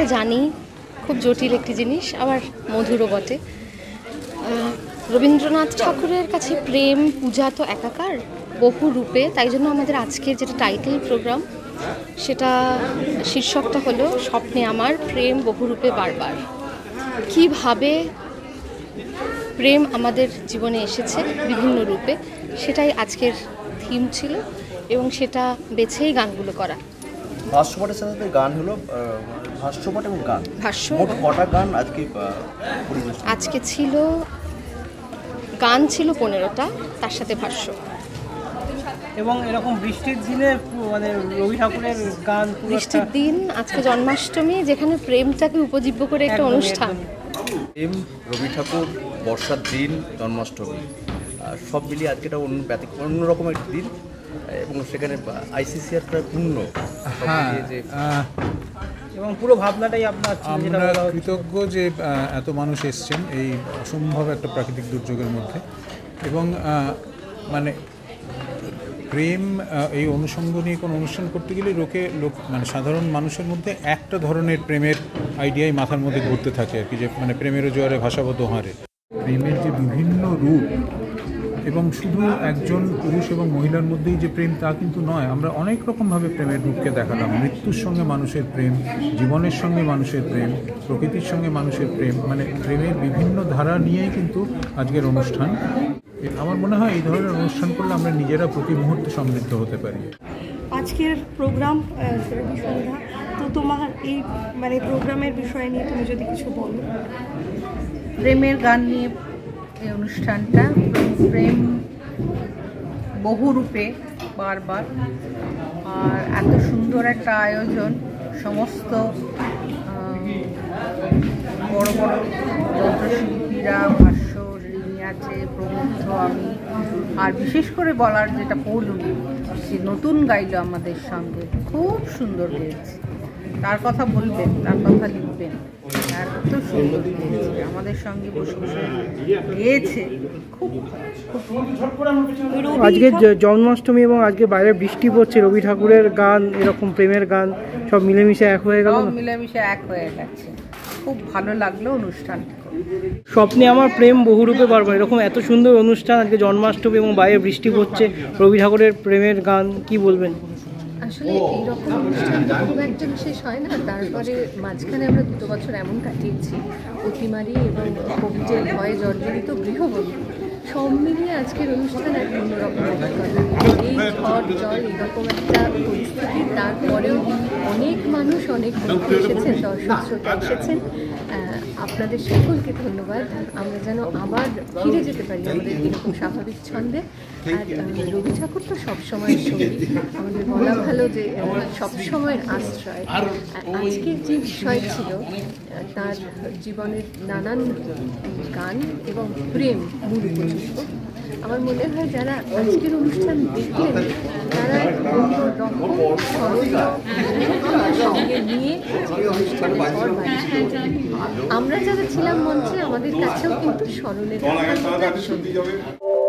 জানি খুব জটিল একটি জিনিস, আবার মধুরও বটে। রবীন্দ্রনাথ ঠাকুরের কাছে প্রেম পূজা তো একাকার, বহু রূপে। তাই জন্য আমাদের আজকের যেটা টাইটেল প্রোগ্রাম, সেটা শীর্ষকটা হলো স্বপ্নে আমার প্রেম বহুরূপে বারবার। কীভাবে প্রেম আমাদের জীবনে এসেছে বিভিন্ন রূপে, সেটাই আজকের থিম ছিল এবং সেটা বেছেই গানগুলো করা। ভাষ্যপাঠের সাথে সাথে গান হলো, ভাষ্যপাঠ এবং গান, ভাষ্য। কটা গান আজকে ছিল? গান ছিল 15টা, তার সাথে ভাষ্য। এবং এরকম বৃষ্টির দিনে মানে রবি ঠাকুরের গান, বৃষ্টির দিন, আজকে জন্মাষ্টমী, যেখানে প্রেমটাকে উপজীব্য করে একটা অনুষ্ঠান। প্রেম, রবি ঠাকুর, বর্ষার দিন, জন্মাষ্টমী, সব মিলিয়ে আজকে একটা অন্যরকম একটা দিন এবং সেখানে আইসিসিআর প্রায় পূর্ণ। এবং পুরো ভাবনাটাই আপনার। আমরা কৃতজ্ঞ যে এত মানুষ এসছেন এই অসম্ভব একটা প্রাকৃতিক দুর্যোগের মধ্যে। এবং মানে প্রেম এই অনুষঙ্গ নিয়ে কোনো অনুষ্ঠান করতে গেলে মানে সাধারণ মানুষের মধ্যে একটা ধরনের প্রেমের আইডিয়াই মাথার মধ্যে ঘুরতে থাকে আর কি, যে মানে প্রেমেরও জোয়ারে ভাষাবদ্ধ হারে। প্রেমের যে বিভিন্ন রূপ, এবং শুধু একজন পুরুষ এবং মহিলার মধ্যেই যে প্রেম তা কিন্তু নয়। আমরা অনেক রকমভাবে প্রেমের রূপকে দেখালাম। মৃত্যুর সঙ্গে মানুষের প্রেম, জীবনের সঙ্গে মানুষের প্রেম, প্রকৃতির সঙ্গে মানুষের প্রেম, মানে প্রেমের বিভিন্ন ধারা নিয়েই কিন্তু আজকের অনুষ্ঠান। আমার মনে হয় এই ধরনের অনুষ্ঠান করলে আমরা নিজেরা প্রতি মুহূর্তে সমৃদ্ধ হতে পারি। আজকের প্রোগ্রাম রবি সন্ধ্যা, তো তোমার এই মানে প্রোগ্রামের বিষয় নিয়ে তুমি যদি কিছু বলো। প্রেমের গান নিয়ে এই অনুষ্ঠানটা, প্রেম বহুরূপে বারবার। আর এত সুন্দর একটা আয়োজন, সমস্ত বড় বড় যন্ত্রশিল্পীরা, ভাষ্য যিনি আছে, প্রবুদ্ধ, আমি, আর বিশেষ করে বলার যেটা পৌলুমি, সে নতুন গাইলো আমাদের সঙ্গে, খুব সুন্দর গেয়েছে। তার কথা বলবেন, তার কথা লিখবেন, এত সুন্দর গেয়েছে, আমাদের সঙ্গে বসে বসে গেয়েছে, খুব। আজকে জন্মাষ্টমী এবং আজকে বাইরে বৃষ্টি পড়ছে, রবি ঠাকুরের গান, এরকম প্রেমের গান সব মিলেমিশে এক হয়ে গেল। মিলেমিশে এক হয়ে গেছে, খুব ভালো লাগলো অনুষ্ঠানটা। স্বপ্নে আমার প্রেম বহুরূপে বারবার, এরকম এত সুন্দর অনুষ্ঠান আজকে জন্মাষ্টমী এবং বাইরে বৃষ্টি পড়ছে, রবি ঠাকুরের প্রেমের গান, কি বলবেন? আসলে এইরকম অনুষ্ঠান তো খুব একটা বিশেষ হয় না। তারপরে মাঝখানে আমরা 2 বছর এমন কাটিয়েছি, অতিমারি এবং কোভিডের ভয়ে জর্জরিত গৃহবন্দী, সব মিলিয়ে আজকের অনুষ্ঠান এক অন্যরকম অভিজ্ঞতা। এই ঝড় জল এরকম একটা পরিস্থিতি, তারপরেও অনেক মানুষ, অনেক লোক এসেছেন, দর্শক শ্রোতা এসেছেন। আপনাদের সকলকে ধন্যবাদ। আমরা যেন আবার ফিরে যেতে পারি আমাদের এরকম স্বাভাবিক ছন্দে। আর রবি ঠাকুর তো সবসময়ের সঙ্গী, আমাদের বলা ভালো যে সবসময়ের আশ্রয়। আজকের যে বিষয় ছিল, তার জীবনের নানান গান এবং প্রেম মূল উপযুক্ত। আমার মনে হয় যারা আজকের অনুষ্ঠান দেখলেন, তারা রকম সরলতা সঙ্গে নিয়ে অনুষ্ঠানের পর বাড়ি ফিরে। আমরা যারা ছিলাম মঞ্চে, আমাদের কাছেও কিন্তু স্মরণের